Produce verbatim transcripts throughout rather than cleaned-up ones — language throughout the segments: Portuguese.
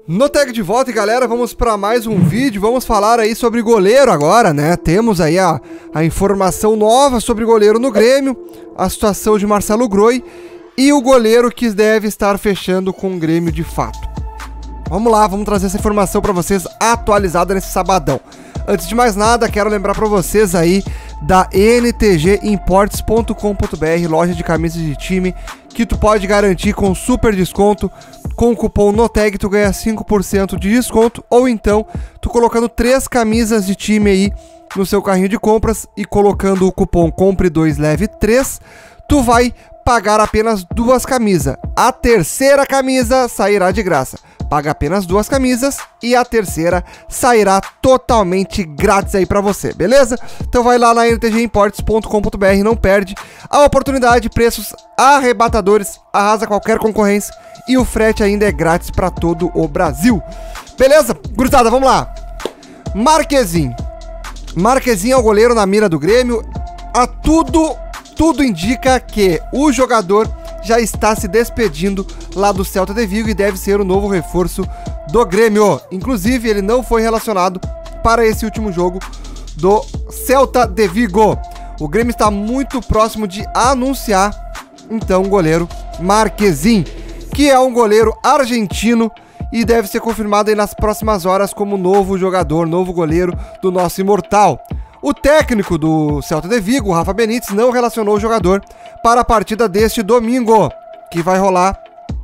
Noteg de volta, e galera, vamos para mais um vídeo. Vamos falar aí sobre goleiro agora, né? Temos aí a, a informação nova sobre goleiro no Grêmio, a situação de Marcelo Groi e o goleiro que deve estar fechando com o Grêmio de fato. Vamos lá, vamos trazer essa informação para vocês atualizada nesse sabadão. Antes de mais nada, quero lembrar para vocês aí da N T G imports ponto com ponto br, loja de camisas de time, que tu pode garantir com super desconto. Com o cupom NOTEG tu ganha cinco por cento de desconto, ou então tu colocando três camisas de time aí no seu carrinho de compras e colocando o cupom compre dois leve três, tu vai pagar apenas duas camisas. A terceira camisa sairá de graça. Paga apenas duas camisas e a terceira sairá totalmente grátis aí pra você, beleza? Então vai lá na N T G imports ponto com ponto br, não perde a oportunidade, preços arrebatadores, arrasa qualquer concorrência e o frete ainda é grátis pra todo o Brasil. Beleza? Gurizada, vamos lá. Marquezin. Marquezin é o goleiro na mira do Grêmio. A tudo, tudo indica que o jogador já está se despedindo lá do Celta de Vigo e deve ser o novo reforço do Grêmio. Inclusive, ele não foi relacionado para esse último jogo do Celta de Vigo. O Grêmio está muito próximo de anunciar, então, o goleiro Marquezin, que é um goleiro argentino e deve ser confirmado aí nas próximas horas como novo jogador, novo goleiro do nosso imortal. O técnico do Celta de Vigo, Rafa Benítez, não relacionou o jogador para a partida deste domingo, que vai rolar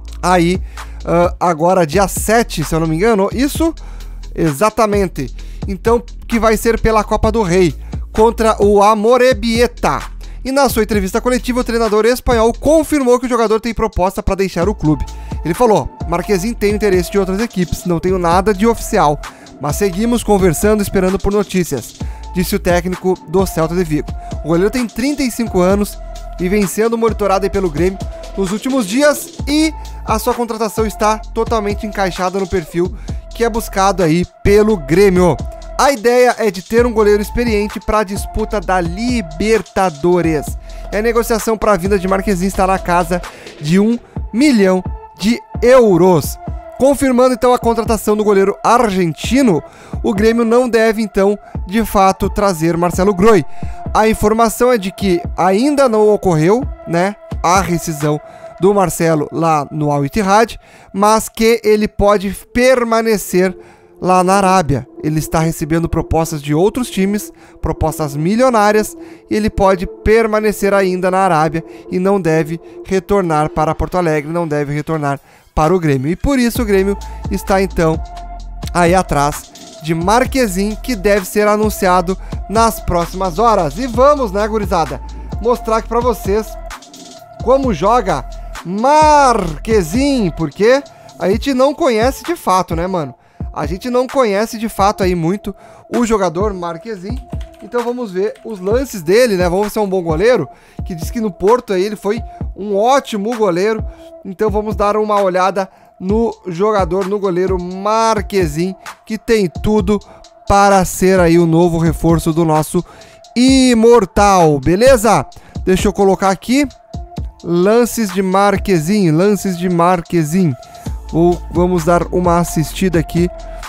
aí uh, agora dia sete, se eu não me engano. Isso? Exatamente. Então, que vai ser pela Copa do Rei, contra o Amorebieta. E na sua entrevista coletiva, o treinador espanhol confirmou que o jogador tem proposta para deixar o clube. Ele falou: Marquezin tem interesse de outras equipes, não tenho nada de oficial, mas seguimos conversando, esperando por notícias, disse o técnico do Celta de Vigo. O goleiro tem trinta e cinco anos e vem sendo monitorado aí pelo Grêmio nos últimos dias, e a sua contratação está totalmente encaixada no perfil que é buscado aí pelo Grêmio. A ideia é de ter um goleiro experiente para a disputa da Libertadores. E a negociação para a vinda de Marquezin está na casa de um milhão de euros. Confirmando então a contratação do goleiro argentino, o Grêmio não deve então, de fato, trazer Marcelo Groi. A informação é de que ainda não ocorreu, né, a rescisão do Marcelo lá no Al Ittihad, mas que ele pode permanecer lá na Arábia. Ele está recebendo propostas de outros times, propostas milionárias, e ele pode permanecer ainda na Arábia e não deve retornar para Porto Alegre, não deve retornar para o Grêmio. E por isso o Grêmio está então aí atrás de Marquezin, que deve ser anunciado nas próximas horas. E vamos, né, gurizada, mostrar aqui para vocês como joga Marquezin, porque a gente não conhece de fato, né, mano? A gente não conhece de fato aí muito o jogador Marquezin. Então vamos ver os lances dele, né? Vamos ver se é um bom goleiro, que diz que no Porto aí ele foi um ótimo goleiro. Então vamos dar uma olhada no jogador, no goleiro Marquezin, que tem tudo para ser aí o novo reforço do nosso imortal, beleza? Deixa eu colocar aqui lances de Marquezin, lances de Marquezin. Ou vamos dar uma assistida aqui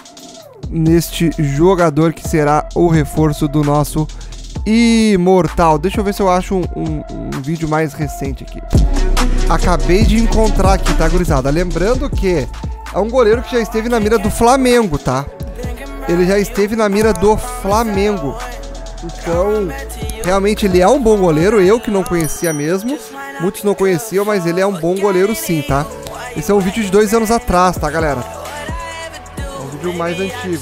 neste jogador que será o reforço do nosso imortal. Deixa eu ver se eu acho um, um, um vídeo mais recente aqui. Acabei de encontrar aqui, tá, gurizada? Lembrando que é um goleiro que já esteve na mira do Flamengo, tá? Ele já esteve na mira do Flamengo. Então, realmente ele é um bom goleiro. Eu que não conhecia mesmo. Muitos não conheciam, mas ele é um bom goleiro sim, tá? Esse é um vídeo de dois anos atrás, tá, galera? É um vídeo mais antigo.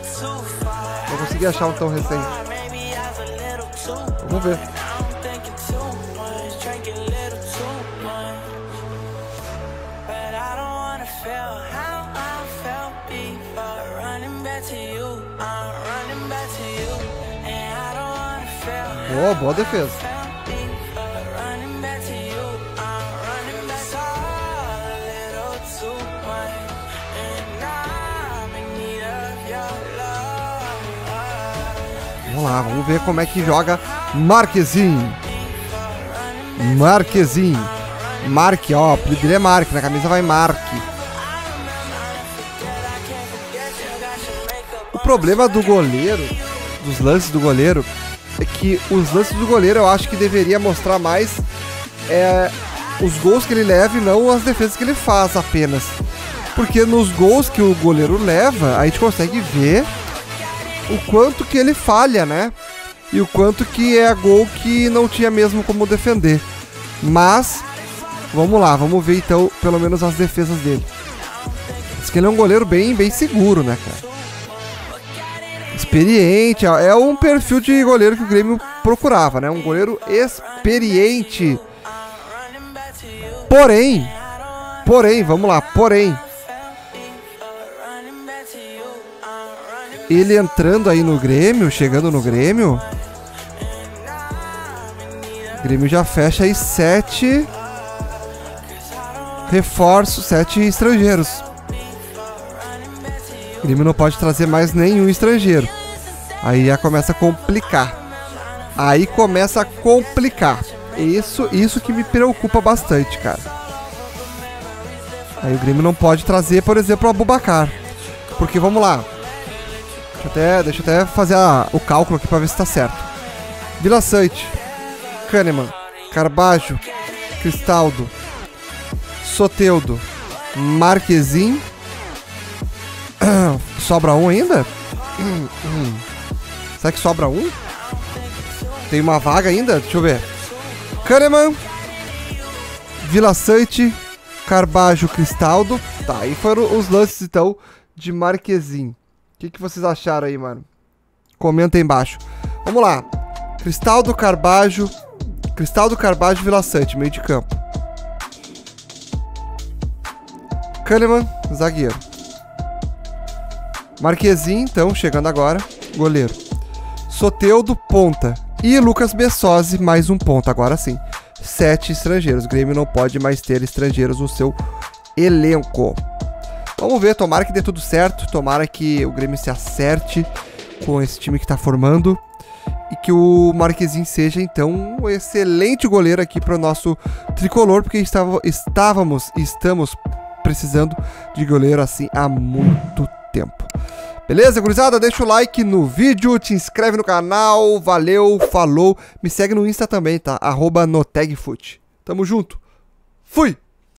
Não consegui achar um tão recente. Vamos ver. Oh, boa defesa. Vamos lá, vamos ver como é que joga Marquezin. Marquezin. Marque, ó, o apelido dele é Marque, na camisa vai Marque. O problema do goleiro, dos lances do goleiro, é que os lances do goleiro eu acho que deveria mostrar mais é, os gols que ele leva e não as defesas que ele faz apenas. Porque nos gols que o goleiro leva, a gente consegue ver o quanto que ele falha, né? E o quanto que é gol que não tinha mesmo como defender. Mas, vamos lá, vamos ver então pelo menos as defesas dele. Diz que ele é um goleiro bem, bem seguro, né, cara? Experiente, é um perfil de goleiro que o Grêmio procurava, né? Um goleiro experiente. Porém, porém, vamos lá, porém, ele entrando aí no Grêmio, chegando no Grêmio, o Grêmio já fecha aí sete reforços, sete estrangeiros. O Grêmio não pode trazer mais nenhum estrangeiro. Aí já começa a complicar. Aí começa a complicar. Isso, isso que me preocupa bastante, cara. Aí o Grêmio não pode trazer, por exemplo, o Abubakar. Porque, vamos lá. Deixa eu até, deixa eu até fazer a, o cálculo aqui pra ver se tá certo. Vila Sante, Kahneman, Carbajo, Cristaldo, Soteldo, Marquezin. Sobra um ainda? Será que sobra um? Tem uma vaga ainda? Deixa eu ver. Kahneman, Vila Sante, Carbajo, Cristaldo. Tá, aí foram os lances então de Marquezin. O que, que vocês acharam aí, mano? Comenta aí embaixo. Vamos lá. Cristaldo, Carbajo. Cristaldo, Carbajo, Vila Sante, meio de campo. Kahneman, zagueiro. Marquezin, então, chegando agora, goleiro. Soteldo, ponta. E Lucas Bessosi, mais um ponto. Agora sim, sete estrangeiros. O Grêmio não pode mais ter estrangeiros no seu elenco. Vamos ver, tomara que dê tudo certo. Tomara que o Grêmio se acerte com esse time que está formando. E que o Marquezin seja, então, um excelente goleiro aqui para o nosso tricolor. Porque estava, estávamos e estamos precisando de goleiro assim há muito tempo. Beleza, gurizada? Deixa o like no vídeo, te inscreve no canal, valeu, falou. Me segue no Insta também, tá? Arroba Notagfoot. Tamo junto. Fui!